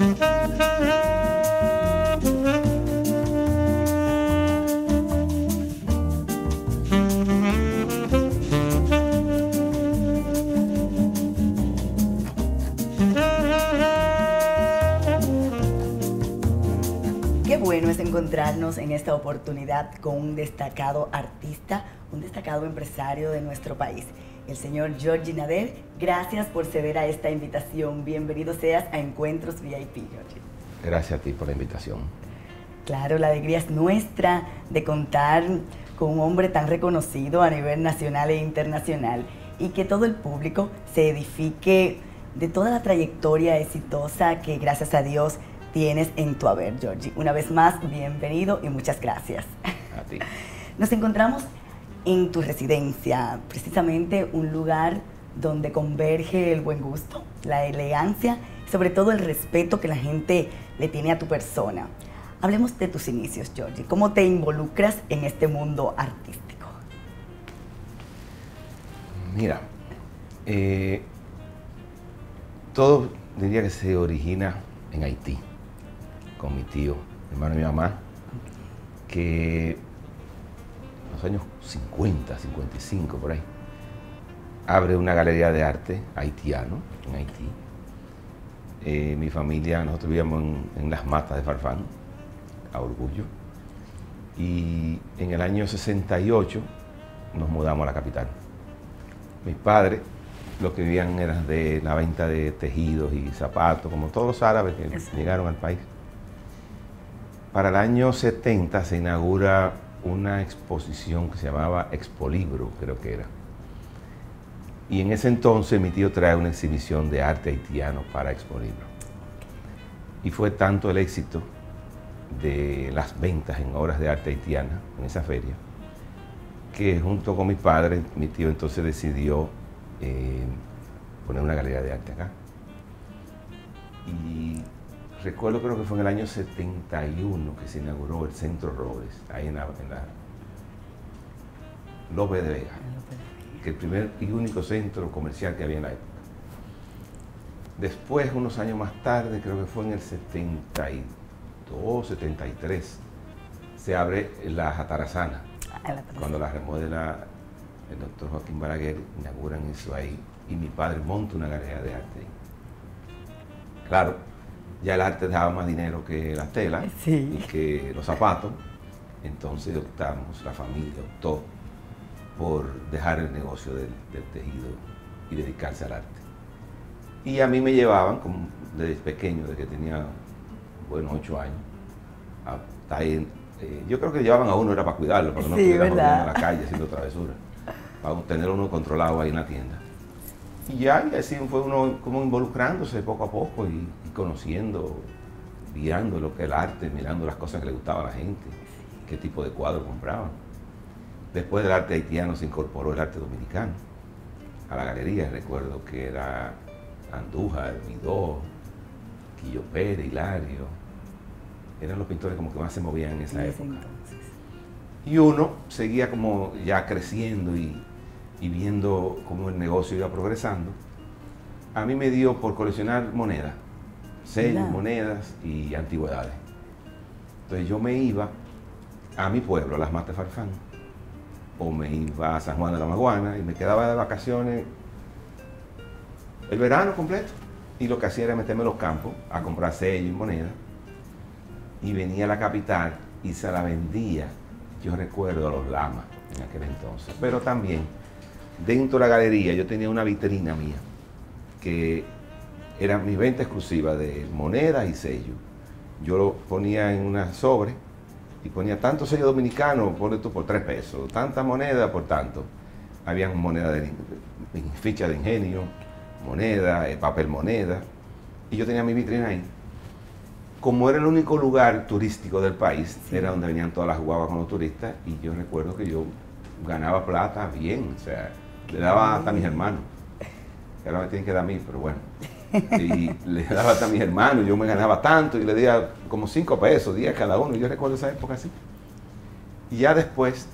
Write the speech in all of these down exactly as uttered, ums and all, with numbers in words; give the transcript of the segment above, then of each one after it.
Qué bueno es encontrarnos en esta oportunidad con un destacado artista, un destacado empresario de nuestro país, el señor Georgie Nader. Gracias por ceder a esta invitación. Bienvenido seas a Encuentros V I P, Georgie. Gracias a ti por la invitación. Claro, la alegría es nuestra de contar con un hombre tan reconocido a nivel nacional e internacional y que todo el público se edifique de toda la trayectoria exitosa que, gracias a Dios, tienes en tu haber, Georgie. Una vez más, bienvenido y muchas gracias. A ti. Nos encontramos en tu residencia, precisamente un lugar donde converge el buen gusto, la elegancia, sobre todo el respeto que la gente le tiene a tu persona. Hablemos de tus inicios, Georgie. ¿Cómo te involucras en este mundo artístico? Mira, eh, todo diría que se origina en Haití, con mi tío, hermano de mi mamá, que en los años cincuenta, cincuenta y cinco, por ahí, abre una galería de arte haitiano en Haití. Eh, mi familia, nosotros vivíamos en, en las matas de Farfán, a Orgullo, y en el año sesenta y ocho nos mudamos a la capital. Mis padres, los que vivían eran de la venta de tejidos y zapatos, como todos los árabes que sí. llegaron al país. Para el año setenta se inaugura una exposición que se llamaba Expolibro, creo que era. Y en ese entonces mi tío trae una exhibición de arte haitiano para Expolibro. Y fue tanto el éxito de las ventas en obras de arte haitiana en esa feria, que junto con mis padres, mi tío entonces decidió eh, poner una galería de arte acá. Y recuerdo, creo que fue en el año setenta y uno que se inauguró el Centro Robles, ahí en la, en la López de Vega, que el primer y único centro comercial que había en la época. Después, unos años más tarde, creo que fue en el setenta y dos, setenta y tres, se abre la Jatarazana. Ah, la cuando la remodela el doctor Joaquín Balaguer, inauguran eso ahí, y mi padre monta una galería de arte ahí. Claro, ya el arte daba más dinero que la tela sí. y que los zapatos, entonces optamos, la familia optó por dejar el negocio del, del tejido y dedicarse al arte. Y a mí me llevaban, como desde pequeño, desde que tenía, bueno, ocho años, hasta ahí, eh, yo creo que llevaban a uno era para cuidarlo, para que no sí, estuviera jodiendo en la calle haciendo travesuras, para tener uno controlado ahí en la tienda. Y ya, y así fue uno como involucrándose poco a poco y, y conociendo, viendo lo que es el arte, mirando las cosas que le gustaban a la gente, qué tipo de cuadros compraban. Después del arte haitiano se incorporó el arte dominicano a la galería. Recuerdo que era Andújar, Midó, Quillo Pérez, Hilario. Eran los pintores como que más se movían en esa época. Y uno seguía como ya creciendo y, y viendo cómo el negocio iba progresando. A mí me dio por coleccionar monedas, sellos, monedas y antigüedades. Entonces yo me iba a mi pueblo, a las Matas de Farfán, o me iba a San Juan de la Maguana y me quedaba de vacaciones el verano completo. Y lo que hacía era meterme en los campos a comprar sellos y monedas. Y venía a la capital y se la vendía, yo recuerdo, a los lamas en aquel entonces. Pero también, dentro de la galería, yo tenía una vitrina mía, que era mi venta exclusiva de monedas y sellos. Yo lo ponía en una sobre y ponía tantos sellos dominicanos, ponle tú por tres pesos, tanta moneda por tanto. Habían monedas de, de, de ficha de ingenio, moneda, eh, papel moneda, y yo tenía mi vitrina ahí. Como era el único lugar turístico del país, sí. era donde venían todas las guaguas con los turistas, y yo recuerdo que yo ganaba plata bien, o sea, le daba hasta a mis hermanos, que ahora me tienen que dar a mí, pero bueno, y le daba hasta a mis hermanos, yo me ganaba tanto, y le di como cinco pesos, diez cada uno, y yo recuerdo esa época así. Y ya después,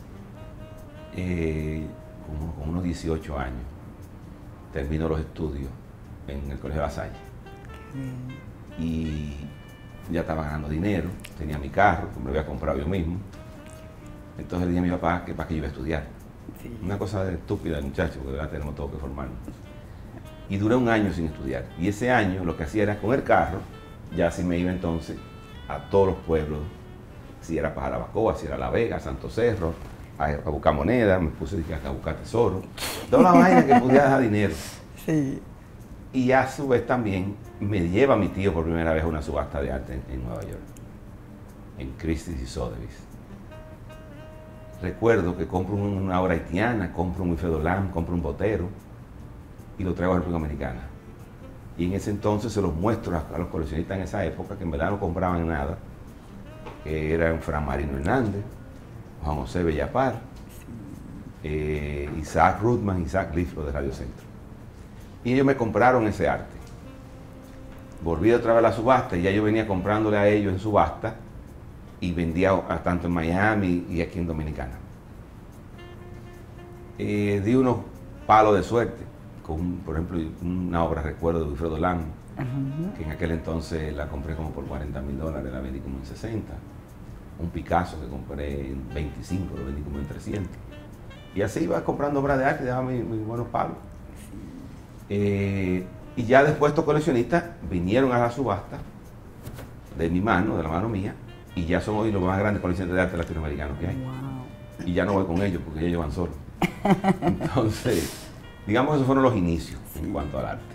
eh, como con unos dieciocho años, termino los estudios en el Colegio La Salle. y ya estaba ganando dinero, tenía mi carro, que me lo había comprado yo mismo. Entonces le dije a mi papá que para que yo iba a estudiar. Sí. Una cosa de estúpida, muchacho, porque ya tenemos todo que formarnos. Y duré un año sin estudiar. Y ese año lo que hacía era con el carro, ya sí me iba entonces a todos los pueblos, si era para Jarabacoa, si era La Vega, Santo Cerro, a, a buscar moneda, me puse a buscar tesoro, toda la vaina que pudiera dejar dinero. Sí. Y a su vez también me lleva mi tío por primera vez a una subasta de arte en, en Nueva York, en Christie's y Sotheby's. Recuerdo que compro una obra haitiana, compro un Wilfredo Lam, compro un Botero y lo traigo a la República Dominicana. Y en ese entonces se los muestro a, a los coleccionistas en esa época, que en verdad no compraban nada, que eran Fran Marino Hernández, Juan José Bellapar, eh, Isaac Rutman, Isaac Liflo de Radio Centro. Y ellos me compraron ese arte. Volví otra vez a la subasta y ya yo venía comprándole a ellos en subasta y vendía a, tanto en Miami y aquí en Dominicana. Eh, di unos palos de suerte con, por ejemplo, una obra recuerdo de Wilfredo Lam, uh-huh. que en aquel entonces la compré como por cuarenta mil dólares, la vendí como en sesenta. Un Picasso que compré en veinticinco, lo vendí como en trescientos. Y así iba comprando obras de arte y daba mis, mis buenos palos. Eh, y ya después estos coleccionistas vinieron a la subasta de mi mano, de la mano mía, y ya son hoy los más grandes coleccionistas de arte latinoamericanos que hay. Wow. Y ya no voy con ellos porque ellos van solos. Entonces, digamos que esos fueron los inicios sí. en cuanto al arte.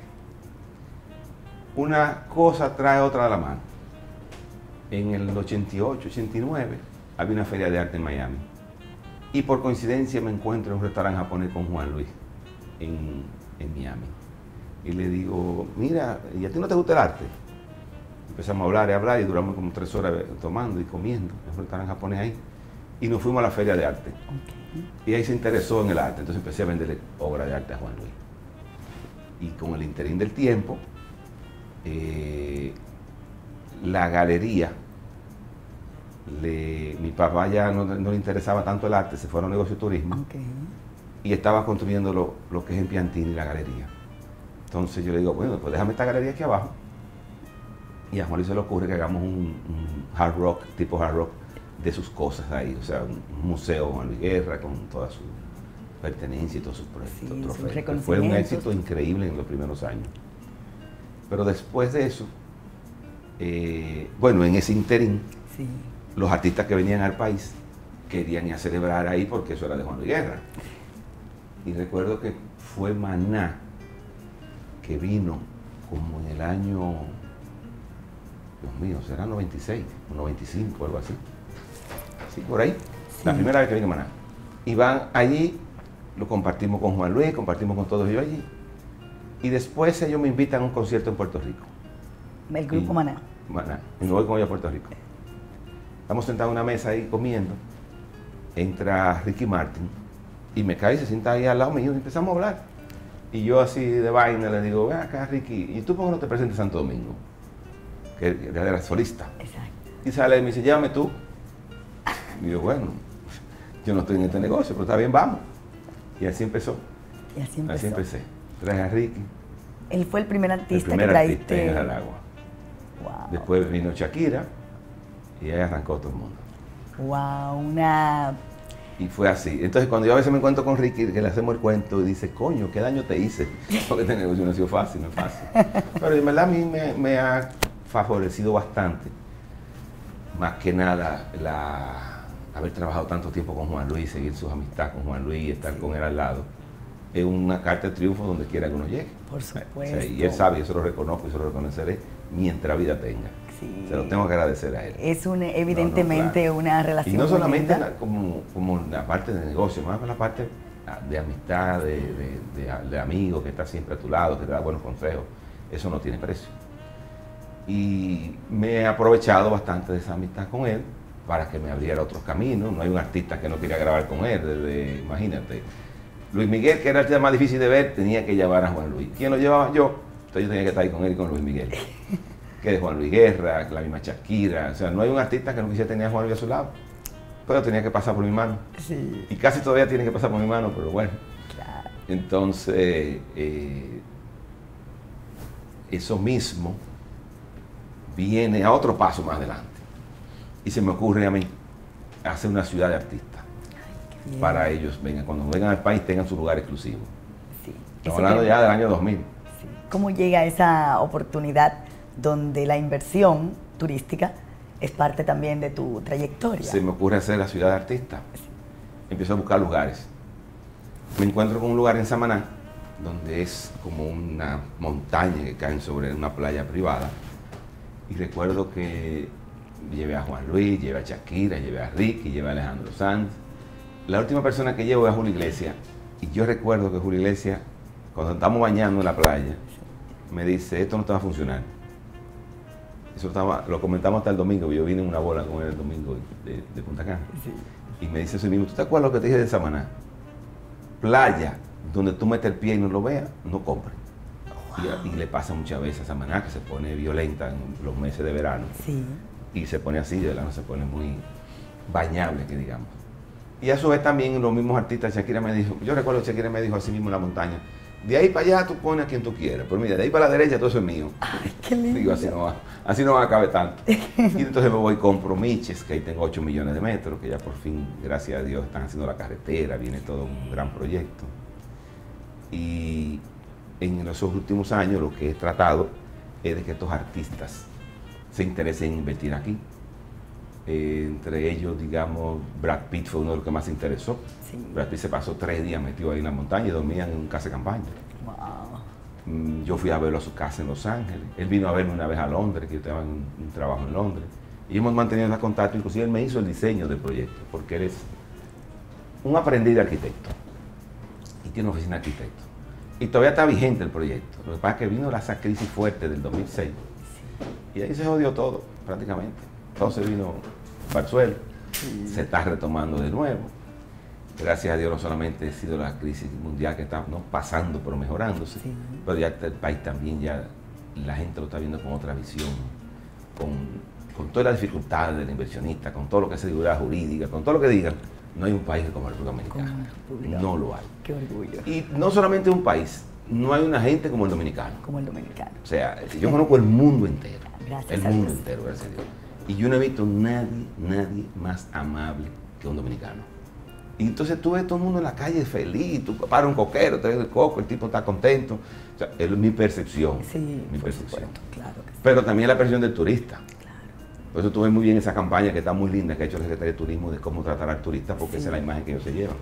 Una cosa trae otra de la mano. En el ochenta y ocho, ochenta y nueve, había una feria de arte en Miami. Y por coincidencia me encuentro en un restaurante japonés con Juan Luis, en, en Miami. Y le digo, mira, ¿y a ti no te gusta el arte? Empezamos a hablar y hablar y duramos como tres horas tomando y comiendo en un restaurante japonés ahí. Y nos fuimos a la feria de arte. Okay. Y ahí se interesó en el arte, entonces empecé a venderle obra de arte a Juan Luis. Y con el interín del tiempo, eh, la galería, le, mi papá ya no, no le interesaba tanto el arte, se fue a un negocio de turismo. Okay. Y estaba construyendo lo, lo que es en Piantini, la galería. Entonces yo le digo, bueno, pues déjame esta galería aquí abajo. Y a Juan Luis se le ocurre que hagamos un, un hard rock, tipo hard rock, de sus cosas ahí. O sea, un, un museo Juan Luis Guerra con toda su pertenencia y todos sus proyectos, sí, trofeos. Fue un éxito increíble en los primeros años. Pero después de eso, eh, bueno, en ese interín, sí. los artistas que venían al país querían ir a celebrar ahí porque eso era de Juan Luis Guerra. Y recuerdo que fue Maná, que vino como en el año, Dios mío, será noventa y seis, o noventa y cinco, algo así. Sí, por ahí. Sí. La primera vez que vino Maná. Y van allí, lo compartimos con Juan Luis, compartimos con todos ellos allí. Y después ellos me invitan a un concierto en Puerto Rico. El grupo y, Maná. Maná. Y me voy con ellos a Puerto Rico. Estamos sentados en una mesa ahí comiendo. Entra Ricky Martin y me cae y se sienta ahí al lado mío y empezamos a hablar. Y yo así de vaina le digo, ven acá Ricky, ¿y tú por qué no te presentas en Santo Domingo? Que era solista. Exacto. Y sale y me dice, llévame tú. Y yo, bueno, yo no estoy en este negocio, pero está bien, vamos. Y así empezó. Y así empezó. Así empecé. Traje a Ricky. Él fue el primer artista el primer que traíste. artista en el Aragua. Wow. Después vino Shakira y ahí arrancó todo el mundo. Wow, una... Y fue así. Entonces cuando yo a veces me encuentro con Ricky, que le hacemos el cuento y dice, coño, ¿qué daño te hice? Porque este negocio no ha sido fácil, no es fácil. Pero en verdad a mí me, me ha favorecido bastante, más que nada, la, haber trabajado tanto tiempo con Juan Luis, seguir sus amistades con Juan Luis y estar con él al lado. Es una carta de triunfo donde quiera que uno llegue. Por supuesto. O sea, y él sabe, yo se lo reconozco y se lo reconoceré mientras vida tenga. Sí. Se lo tengo que agradecer a él. Es un, evidentemente no, no, claro. una relación. Y no solamente la, como, como la parte de negocio, más la parte de amistad, de, de, de, de amigos que está siempre a tu lado, que te da buenos consejos. Eso no tiene precio. Y me he aprovechado bastante de esa amistad con él para que me abriera otros caminos. No hay un artista que no quería grabar con él, desde, imagínate. Luis Miguel, que era el artista más difícil de ver, tenía que llevar a Juan Luis. ¿Quién lo llevaba? Yo. Entonces yo tenía que estar ahí con él y con Luis Miguel. Que de Juan Luis Guerra, la misma Shakira. O sea, no hay un artista que no quisiera tener a Juan Luis a su lado. Pero tenía que pasar por mi mano. Sí. Y casi todavía tiene que pasar por mi mano, pero bueno. Claro. Entonces, eh, eso mismo viene a otro paso más adelante. Y se me ocurre a mí hacer una ciudad de artistas. Ay, para ellos, vengan, cuando vengan al país tengan su lugar exclusivo. Sí. Estamos hablando ya del año dos mil. Sí. ¿Cómo llega esa oportunidad donde la inversión turística es parte también de tu trayectoria? Se me ocurre hacer la ciudad de artistas. Sí. Empiezo a buscar lugares. Me encuentro con un lugar en Samaná, donde es como una montaña que cae sobre una playa privada. Y recuerdo que llevé a Juan Luis, llevé a Shakira, llevé a Ricky, llevé a Alejandro Sanz. La última persona que llevo es Julio Iglesias. Y yo recuerdo que Julio Iglesias, cuando estamos bañando en la playa, me dice, esto no te va a funcionar. Eso estaba, lo comentamos hasta el domingo, yo vine en una bola con él el domingo de, de Punta Cana. Sí. Y me dice eso mismo, ¿tú te acuerdas lo que te dije de Samaná? Playa, donde tú metes el pie y no lo veas, no compres. Wow. Y, y le pasa muchas veces a Samaná, que se pone violenta en los meses de verano. Sí. Y se pone así, de verano se pone muy bañable, que digamos. Y a su vez también los mismos artistas, Shakira me dijo, yo recuerdo que Shakira me dijo así mismo en la montaña, de ahí para allá tú pones a quien tú quieras, pero mira, de ahí para la derecha todo eso es mío. Ay, qué lindo. Digo, así no va, así no va a caber tanto. Y entonces me voy, compro Miches, que ahí tengo ocho millones de metros, que ya por fin, gracias a Dios, están haciendo la carretera, viene todo un gran proyecto. Y en esos últimos años lo que he tratado es de que estos artistas se interesen en invertir aquí. Eh, entre ellos, digamos, Brad Pitt fue uno de los que más se interesó. Sí. Brad Pitt se pasó tres días metido ahí en la montaña y dormían en un casa de campaña. Wow. Mm, yo fui a verlo a su casa en Los Ángeles. Él vino a verme una vez a Londres, que yo estaba en un, un trabajo en Londres. Y hemos mantenido ese contacto, inclusive él me hizo el diseño del proyecto, porque él es un aprendiz de arquitecto y tiene una oficina de arquitecto. Y todavía está vigente el proyecto. Lo que pasa es que vino la crisis fuerte del dos mil seis. Sí. Y ahí se jodió todo, prácticamente. Entonces vino Barzuelo, sí. Se está retomando de nuevo. Gracias a Dios no solamente ha sido la crisis mundial que está, ¿no?, pasando, pero mejorándose, sí. Pero ya el país también, ya la gente lo está viendo con otra visión, con, con todas las dificultades del inversionista, con todo lo que es seguridad jurídica, con todo lo que digan. No hay un país como la República Dominicana. República. No lo hay. Qué orgullo. Y no solamente un país, no hay una gente como el dominicano. Como el dominicano. O sea, yo conozco el mundo entero. Gracias el mundo Dios. entero, gracias a Dios. Y yo no he visto nadie, nadie más amable que un dominicano. Y entonces tú ves todo el mundo en la calle feliz, tú paras un coquero, te ves el coco, el tipo está contento. O sea, es mi percepción. Sí, mi por percepción. Supuesto, claro que sí. Pero también la percepción del turista. Por eso tú ves muy bien esa campaña que está muy linda, que ha hecho el Secretario de Turismo de cómo tratar al turista, porque sí. Esa es la imagen que ellos se llevan.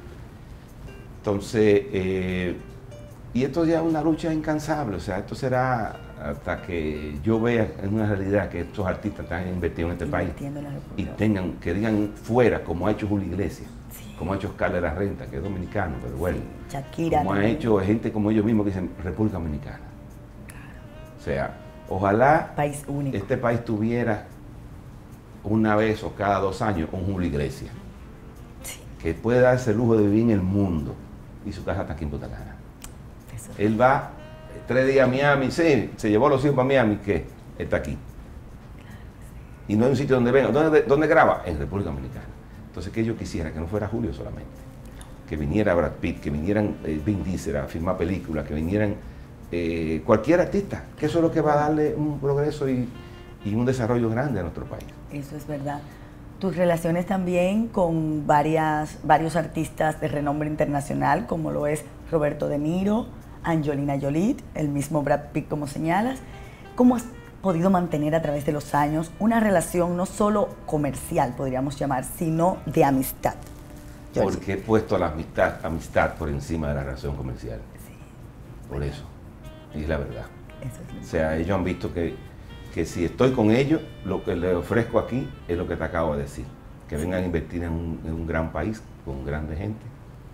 Entonces, eh, y esto ya es una lucha incansable, o sea, esto será hasta que yo vea en una realidad que estos artistas están invertidos en este país y tengan, que digan fuera, como ha hecho Julio Iglesias, sí. Como ha hecho Oscar de la Renta, que es dominicano, pero bueno, sí. Shakira, como ha hecho gente como ellos mismos que dicen República Dominicana. Claro. O sea, ojalá país único. Este país tuviera una vez o cada dos años un Julio Iglesias, sí. Que puede darse el lujo de vivir en el mundo y su casa está aquí en Punta Cana. Eso. Él va tres días a Miami, sí, se llevó a los hijos para Miami, ¿qué? Está aquí. Claro, sí. Y no hay un sitio donde venga. ¿Dónde, dónde graba? En República Dominicana. Entonces, que yo quisiera que no fuera Julio solamente, que viniera Brad Pitt, que vinieran eh, Vin Diesel a filmar películas, que vinieran eh, cualquier artista, que eso es lo que va a darle un progreso y, y un desarrollo grande a nuestro país. Eso es verdad. Tus relaciones también con varias, varios artistas de renombre internacional, como lo es Roberto De Niro, Angelina Jolie, el mismo Brad Pitt, como señalas. ¿Cómo has podido mantener a través de los años una relación no solo comercial, podríamos llamar, sino de amistad? Georgie. Porque he puesto la amistad, amistad por encima de la relación comercial. Sí. Por bueno. Eso. Y es la verdad. Eso es lo o sea, ellos han visto que, que si estoy con ellos, lo que les ofrezco aquí es lo que te acabo de decir. Que vengan a invertir en un, en un gran país, con grande gente.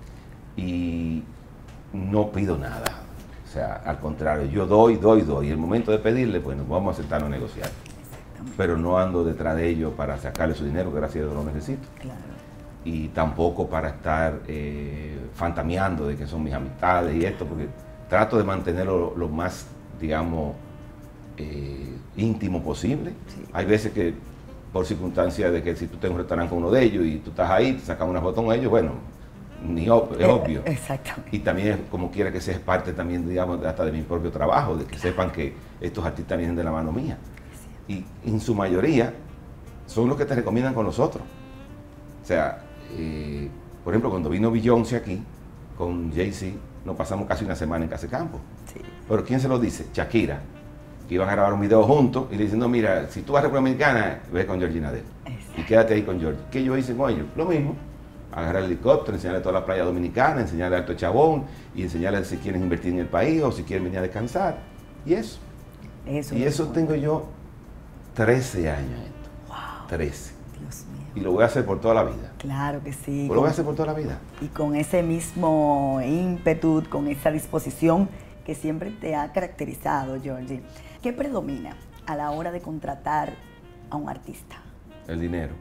Y no pido nada. O sea, al contrario, yo doy, doy, doy. Y el momento de pedirle, bueno, vamos a sentarnos a negociar. Pero no ando detrás de ellos para sacarle su dinero, que gracias a Dios lo necesito. Claro. Y tampoco para estar eh, fantameando de que son mis amistades y esto, porque trato de mantenerlo lo más, digamos, eh, íntimo posible. Sí. Hay veces que, por circunstancias de que si tú tienes un restaurante con uno de ellos y tú estás ahí, te sacas una foto con ellos, bueno, ni ob es obvio. Exactamente. Y también es como quiera que sea parte también, digamos, hasta de mi propio trabajo, de que sepan que estos artistas vienen de la mano mía. y en su mayoría son los que te recomiendan con los otros. O sea, eh, por ejemplo, cuando vino Beyoncé aquí, con Jay-Z, nos pasamos casi una semana en Casecampo. Sí. Pero ¿quién se lo dice? Shakira, que iban a grabar un video juntos y le dicen, no, mira, si tú vas a República Dominicana, ve con Georgina Nader y quédate ahí con Georgie. ¿Qué ellos dicen con ellos? Lo mismo. Agarrar el helicóptero, enseñarle toda la playa dominicana, enseñarle Alto Chabón y enseñarle si quieren invertir en el país o si quieren venir a descansar. Y eso. Eso y es eso bueno. tengo yo trece años esto. Wow. trece. Dios mío. Y lo voy a hacer por toda la vida. Claro que sí. Pues lo voy a hacer por toda la vida. Y con ese mismo ímpetu, con esa disposición que siempre te ha caracterizado, Georgie. ¿Qué predomina a la hora de contratar a un artista? El dinero.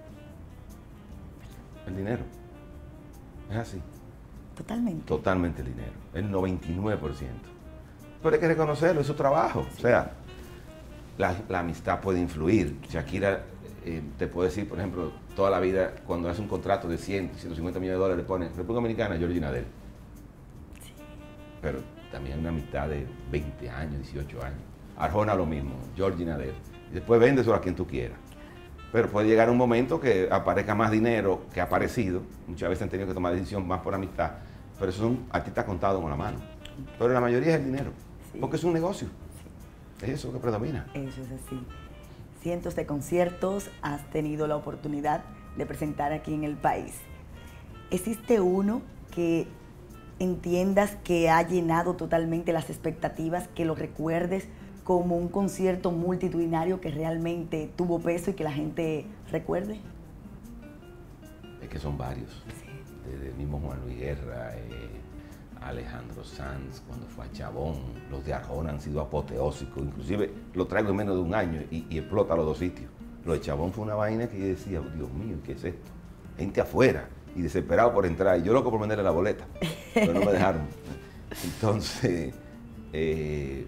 El dinero. Es así. Totalmente. Totalmente el dinero. El noventa y nueve por ciento. Pero hay que reconocerlo, es su trabajo. Sí. O sea, la, la amistad puede influir. Shakira eh, te puede decir, por ejemplo, toda la vida, cuando hace un contrato de cien, ciento cincuenta millones de dólares, le pone República Dominicana, Georgina Nader. Sí. Pero también una amistad de veinte años, dieciocho años. Arjona lo mismo, Georgina Nader. Y después véndeselo a quien tú quieras. Pero puede llegar un momento que aparezca más dinero que ha aparecido. Muchas veces han tenido que tomar decisiones más por amistad. Pero esos son artistas contados con la mano. Pero la mayoría es el dinero. Sí. Porque es un negocio. Sí. Es eso lo que predomina. Eso es así. Cientos de conciertos has tenido la oportunidad de presentar aquí en el país. ¿Existe uno que entiendas que ha llenado totalmente las expectativas, que lo recuerdes como un concierto multitudinario que realmente tuvo peso y que la gente recuerde? Es que son varios. Sí. Desde el mismo Juan Luis Guerra, eh, Alejandro Sanz, cuando fue a Chabón, los de Arjona han sido apoteósicos, inclusive lo traigo en menos de un año y, y explota los dos sitios. Lo de Chabón fue una vaina que yo decía, oh, Dios mío, ¿qué es esto? Gente afuera y desesperado por entrar, y yo loco por venderle la boleta, pero no me dejaron. Entonces, eh,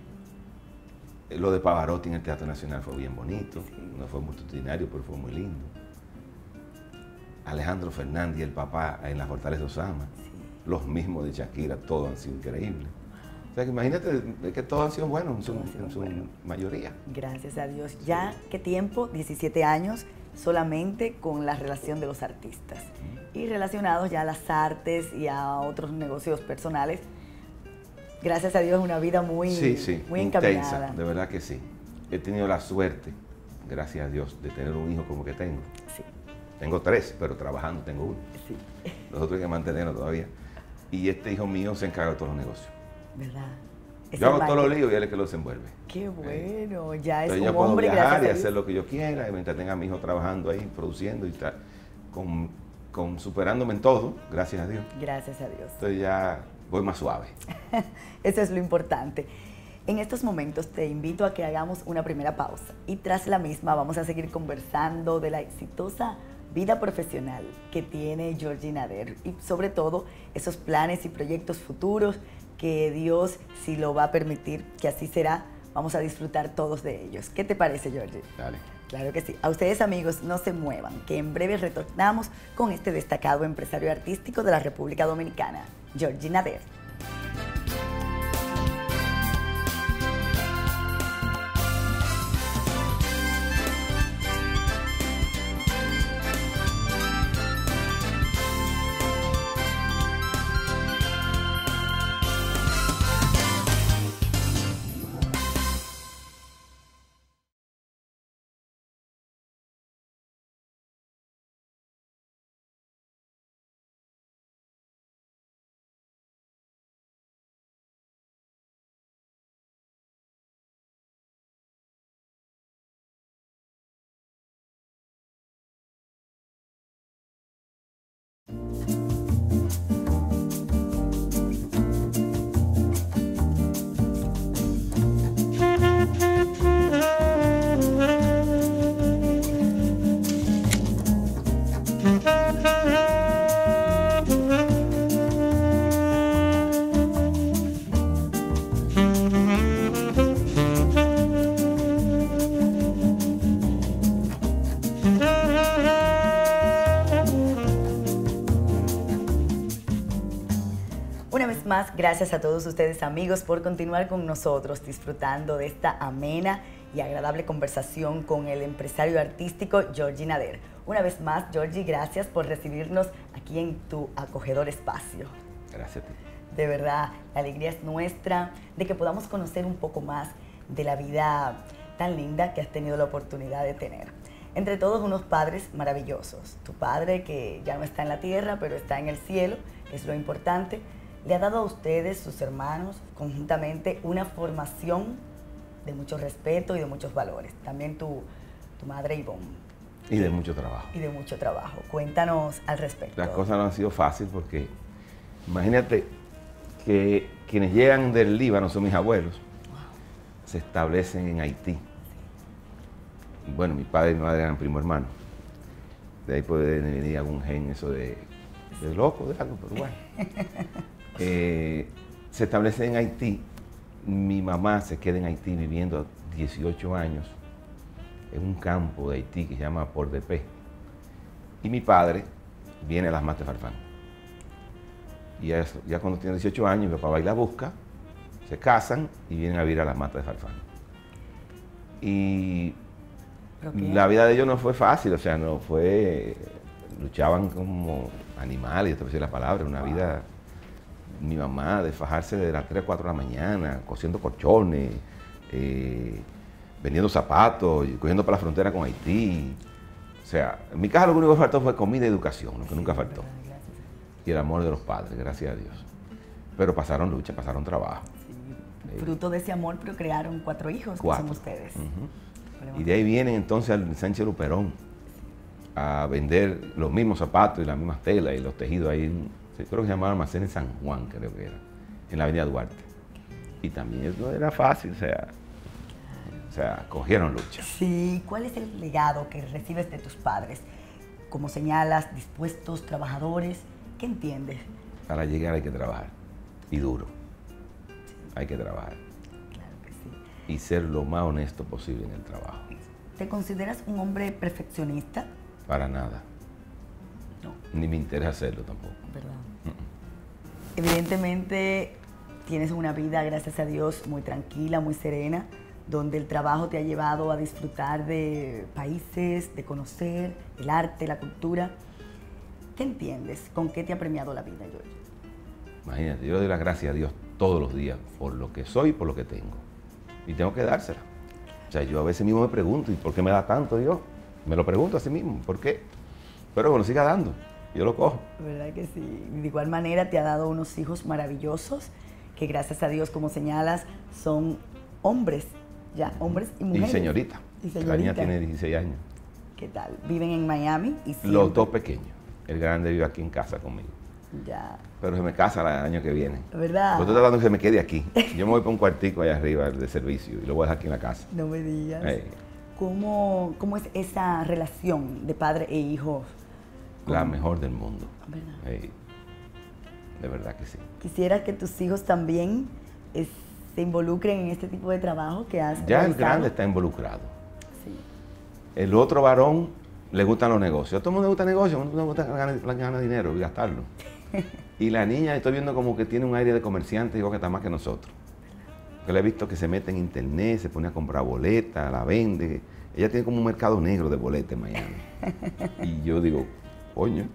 lo de Pavarotti en el Teatro Nacional fue bien bonito, sí. No fue multitudinario, pero fue muy lindo. Alejandro Fernández y el papá en la Fortaleza Osama, sí. Los mismos de Shakira, todos han sido increíbles. O sea que imagínate que todos han sido buenos en su, en su bueno. mayoría. Gracias a Dios. ¿Ya sí. qué tiempo? diecisiete años solamente con la relación de los artistas. Mm. Y relacionados ya a las artes y a otros negocios personales. Gracias a Dios, una vida muy, sí, sí, muy intensa, encaminada. De verdad que sí. He tenido la suerte, gracias a Dios, de tener un hijo como que tengo. Sí. Tengo tres, pero trabajando tengo uno. Sí. Los otros hay que mantenerlos todavía. Y este hijo mío se encarga de todos los negocios. ¿Verdad? Yo hago todos los líos y él es que los desenvuelve. Qué bueno, eh. ya es Entonces un ya puedo hombre, viajar gracias y a Dios. hacer lo que yo quiera, y mientras tenga a mi hijo trabajando ahí, produciendo y tal, con, con superándome en todo, gracias a Dios. Gracias a Dios. Entonces ya voy más suave. Eso es lo importante. En estos momentos te invito a que hagamos una primera pausa y tras la misma vamos a seguir conversando de la exitosa vida profesional que tiene Georgina Nader y sobre todo esos planes y proyectos futuros que Dios, si lo va a permitir, que así será, vamos a disfrutar todos de ellos. ¿Qué te parece, Georgie? Dale. Claro que sí. A ustedes, amigos, no se muevan, que en breve retornamos con este destacado empresario artístico de la República Dominicana, Georgina Nader. Una vez más, gracias a todos ustedes, amigos, por continuar con nosotros disfrutando de esta amena y agradable conversación con el empresario artístico Georgie Nader. Una vez más, Georgie, gracias por recibirnos aquí en tu acogedor espacio. Gracias a ti. De verdad, la alegría es nuestra de que podamos conocer un poco más de la vida tan linda que has tenido la oportunidad de tener. Entre todos, unos padres maravillosos. Tu padre, que ya no está en la tierra, pero está en el cielo, que es lo importante, le ha dado a ustedes, sus hermanos, conjuntamente una formación de mucho respeto y de muchos valores. También tu, tu madre Ivonne. Y de mucho trabajo. Y de mucho trabajo. Cuéntanos al respecto. Las cosas no han sido fáciles porque, imagínate que quienes llegan del Líbano son mis abuelos, wow. Se establecen en Haití. Bueno, mi padre y mi madre eran primo hermanos. De ahí puede venir algún gen eso de, de loco, de algo, pero bueno. Eh, se establece en Haití. Mi mamá se queda en Haití viviendo dieciocho años en un campo de Haití que se llama Port-de-Paix. Y mi padre viene a las Matas de Farfán. Y ya, ya cuando tiene dieciocho años, mi papá va y la busca, se casan y vienen a vivir a las Matas de Farfán. Y la vida de ellos no fue fácil, o sea, no fue, luchaban como animales, te voy a decir la palabra, una vida, mi mamá, de fajarse de las tres a cuatro de la mañana, cosiendo colchones, eh, vendiendo zapatos, cogiendo para la frontera con Haití. O sea, en mi casa lo único que faltó fue comida y educación, lo que nunca faltó. Y el amor de los padres, gracias a Dios. Pero pasaron lucha, pasaron trabajo. Sí. Fruto de ese amor procrearon cuatro hijos, cuatro. Que son ustedes. Uh-huh. Y de ahí vienen entonces al Sánchez Luperón a vender los mismos zapatos y las mismas telas y los tejidos ahí, en, creo que se llamaba Almacén en San Juan, creo que era, en la avenida Duarte. Y también eso no era fácil, o sea, o sea, cogieron lucha. Sí, ¿cuál es el legado que recibes de tus padres? Como señalas, dispuestos, trabajadores, ¿qué entiendes? Para llegar hay que trabajar, y duro, hay que trabajar. Y ser lo más honesto posible en el trabajo. ¿Te consideras un hombre perfeccionista? Para nada. No. Ni me interesa hacerlo tampoco. ¿Verdad? Uh-uh. Evidentemente tienes una vida, gracias a Dios, muy tranquila, muy serena, donde el trabajo te ha llevado a disfrutar de países, de conocer el arte, la cultura. ¿Qué entiendes? ¿Con qué te ha premiado la vida, Georgie? Imagínate, yo le doy las gracias a Dios todos los días por lo que soy y por lo que tengo. Y tengo que dársela. O sea, yo a veces mismo me pregunto, ¿y por qué me da tanto Dios? Me lo pregunto a sí mismo, ¿por qué? Pero me lo siga dando, yo lo cojo. ¿Verdad que sí? De igual manera te ha dado unos hijos maravillosos, que gracias a Dios, como señalas, son hombres, ya, hombres y mujeres. Y señorita. Y señorita. La niña tiene dieciséis años. ¿Qué tal? Viven en Miami y siempre... Los dos pequeños. El grande vive aquí en casa conmigo. Ya. Pero se me casa el año que viene. ¿Verdad? Yo estoy tratando que se me quede aquí. Yo me voy para un cuartico allá arriba de servicio y lo voy a dejar aquí en la casa. No me digas. Hey. ¿Cómo, ¿Cómo es esa relación de padre e hijo? La ¿Cómo? mejor del mundo. ¿Verdad? Hey. De verdad que sí. Quisiera que tus hijos también es, se involucren en este tipo de trabajo que has Ya realizado. el grande está involucrado. Sí. El otro varón le gustan los negocios. A todo el mundo le gusta negocios, a todo el mundo le gusta ganar, ganar dinero y gastarlo. Y la niña, estoy viendo como que tiene un aire de comerciante, digo que está más que nosotros. Yo le he visto que se mete en internet, se pone a comprar boletas, la vende. Ella tiene como un mercado negro de boletas en Miami. Y yo digo, coño,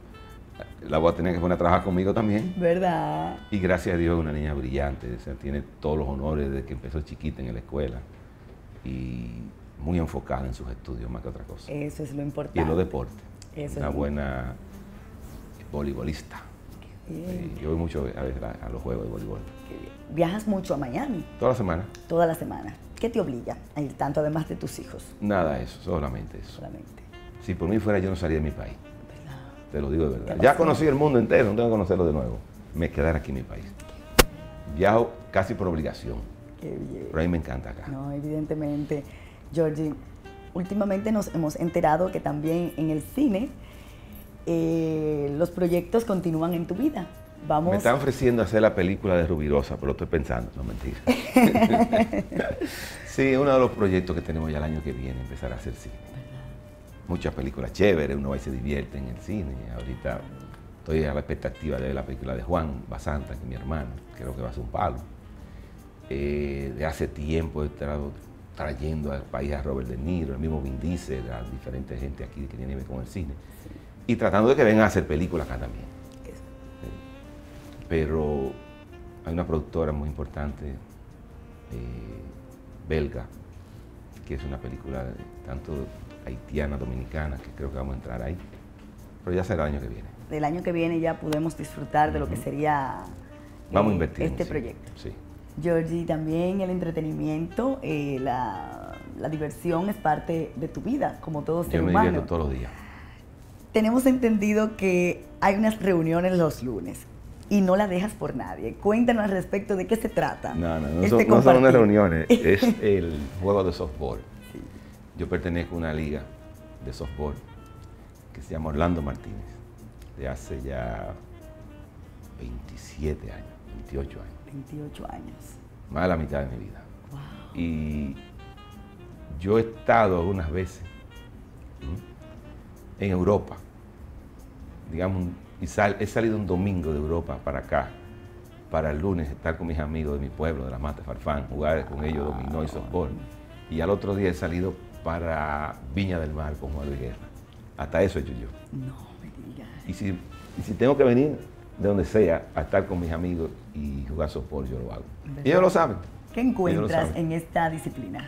la voy a tener que poner a trabajar conmigo también. ¿Verdad? Y gracias a Dios es una niña brillante, o sea, tiene todos los honores desde que empezó chiquita en la escuela. Y muy enfocada en sus estudios, más que otra cosa. Eso es lo importante. Y en los deportes. Eso una es buena voleibolista. Bien. Sí, yo voy mucho a veces a, a los juegos de voleibol. Qué bien. Viajas mucho a Miami. Toda la semana. Toda la semana. ¿Qué te obliga a ir tanto, además de tus hijos? Nada de eso, solamente eso. Solamente. Si por mí fuera, yo no salía de mi país. ¿Verdad? Te lo digo de verdad. Ya conocí el mundo entero, no tengo que conocerlo de nuevo. Me quedaré aquí en mi país. Viajo casi por obligación. Qué bien. Pero a mí me encanta acá. No, evidentemente. Georgie, últimamente nos hemos enterado que también en el cine eh, los proyectos continúan en tu vida. Vamos... Me están ofreciendo hacer la película de Rubirosa, pero lo estoy pensando, no mentira. Sí, uno de los proyectos que tenemos ya el año que viene, empezar a hacer cine. ¿Verdad? Muchas películas chéveres, uno va y se divierte en el cine. Ahorita estoy a la expectativa de ver la película de Juan Basanta, que es mi hermano, creo que va a ser un palo. Eh, de hace tiempo he estado trayendo al país a Robert De Niro, el mismo Vin Diesel, a diferente gente aquí que tiene que ver con el cine, y tratando de que vengan a hacer películas acá también. Sí. Pero hay una productora muy importante, eh, belga, que es una película de, tanto haitiana, dominicana, que creo que vamos a entrar ahí, pero ya será el año que viene. El año que viene ya podemos disfrutar de lo que sería vamos eh, a invertir este sí, proyecto. Sí. Georgie, también el entretenimiento, eh, la, la diversión es parte de tu vida, como todo ser humano. Yo me divierto todos los días. Tenemos entendido que hay unas reuniones los lunes y no la dejas por nadie. Cuéntanos al respecto de qué se trata. No, no, no, este son, no son unas reuniones, es el juego de softball. Sí. Yo pertenezco a una liga de softball que se llama Orlando Martínez, de hace ya veintisiete años, veintiocho años. veintiocho años. Más de la mitad de mi vida. Wow. Y yo he estado algunas veces ¿sí? en Europa, digamos, y sal, he salido un domingo de Europa para acá, para el lunes estar con mis amigos de mi pueblo, de la Mata Farfán, jugar con ellos dominó y softball. Y al otro día he salido para Viña del Mar con Juan Luis Guerra. Hasta eso he hecho yo. No me digas. Y si, y si tengo que venir de donde sea a estar con mis amigos y jugar softball, yo lo hago. Y ellos lo saben. ¿Qué encuentras en esta disciplina?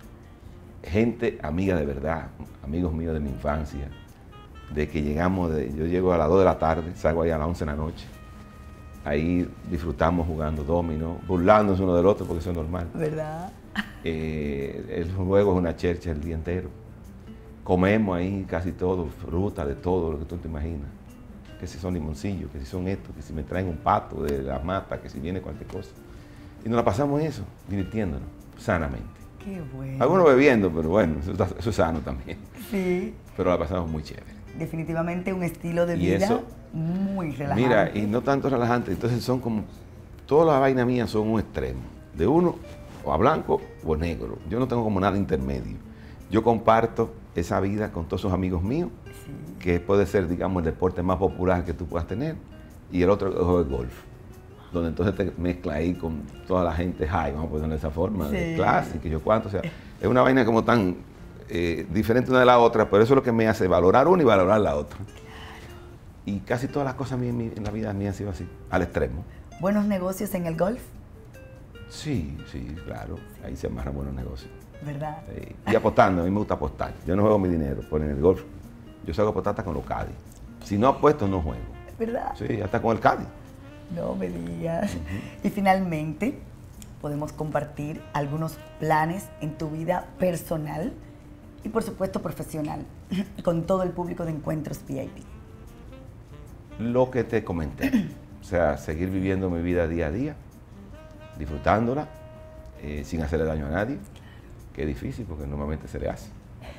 Gente amiga de verdad, amigos míos de mi infancia, de que llegamos, de, yo llego a las dos de la tarde, salgo ahí a las once de la noche, ahí disfrutamos jugando dominó, burlándonos uno del otro porque eso es normal. ¿Verdad? Eh, el juego es una chercha el día entero. Comemos ahí casi todo, fruta, de todo lo que tú te imaginas. Que si son limoncillos, que si son estos, que si me traen un pato de la mata, que si viene cualquier cosa. Y nos la pasamos en eso, divirtiéndonos, sanamente. Qué bueno. Algunos bebiendo, pero bueno, eso, está, eso es sano también. Sí. Pero la pasamos muy chévere. Definitivamente un estilo de y vida eso, muy relajante. Mira, y no tanto relajante, entonces son como, todas las vainas mías son un extremo, de uno o a blanco o a negro. Yo no tengo como nada intermedio. Yo comparto esa vida con todos esos amigos míos, sí. que puede ser, digamos, el deporte más popular que tú puedas tener, y el otro juego de golf, donde entonces te mezclas ahí con toda la gente high, vamos a ponerlo de esa forma, sí. de clase, que yo cuánto, o sea, es una vaina como tan eh, diferente una de la otra, pero eso es lo que me hace valorar una y valorar la otra. Claro. Y casi todas las cosas en, mi, en la vida mía han sido así, al extremo. ¿Buenos negocios en el golf? Sí, sí, claro, ahí se amarran buenos negocios. ¿Verdad? Sí. Y apostando, a mí me gusta apostar. Yo no juego mi dinero, pero en el golf yo salgo a apostar hasta con los caddies. Si no apuesto, no juego. ¿Verdad? Sí, hasta con el caddy. No me digas. Uh-huh. Y finalmente, podemos compartir algunos planes en tu vida personal y por supuesto profesional, con todo el público de Encuentros V I P. Lo que te comenté, o sea, seguir viviendo mi vida día a día, disfrutándola, eh, sin hacerle daño a nadie, que es difícil porque normalmente se le hace.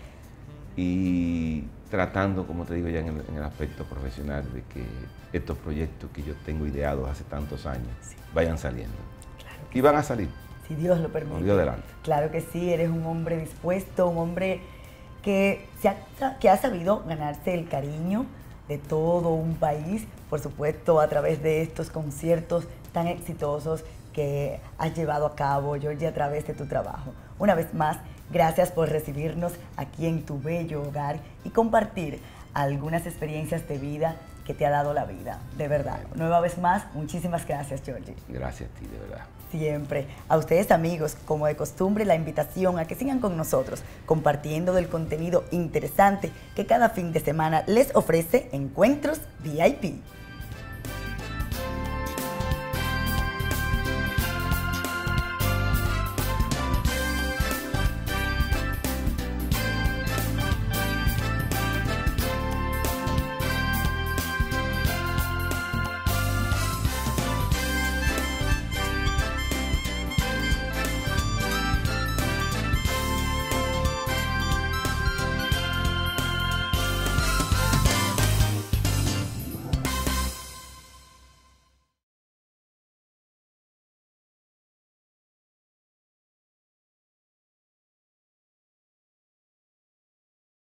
Y tratando, como te digo ya en el, en el aspecto profesional, de que estos proyectos que yo tengo ideados hace tantos años sí. vayan saliendo. Claro y van a salir. Si Dios lo permite. Con Dios delante. Claro que sí, eres un hombre dispuesto, un hombre que, se ha, que ha sabido ganarse el cariño de todo un país, por supuesto a través de estos conciertos tan exitosos que has llevado a cabo, Georgie, a través de tu trabajo. Una vez más, gracias por recibirnos aquí en tu bello hogar y compartir algunas experiencias de vida que te ha dado la vida, de verdad. Nueva vez más, muchísimas gracias, Georgie. Gracias a ti, de verdad. Siempre. A ustedes, amigos, como de costumbre, la invitación a que sigan con nosotros, compartiendo del contenido interesante que cada fin de semana les ofrece Encuentros V I P.